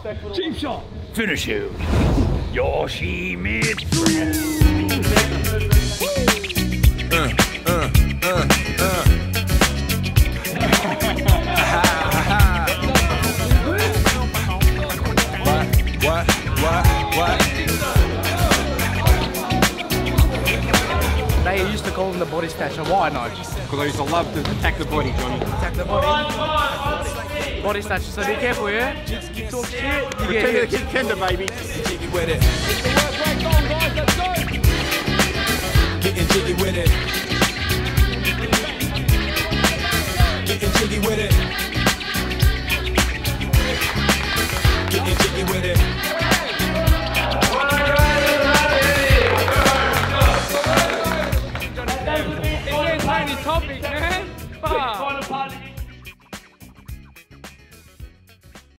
Cheap shot. Finish you. Yoshimitsu. What? They used to call him the body snatcher. Why not? Because I used to love to attack the body, Johnny. Attack the body. Body snatcher. So be careful, yeah? You talk shit, you Pretend get to Contender, baby. Jiggy with it. Getting jiggy with it. Getting jiggy with it. Getting jiggy with it. Topic, man.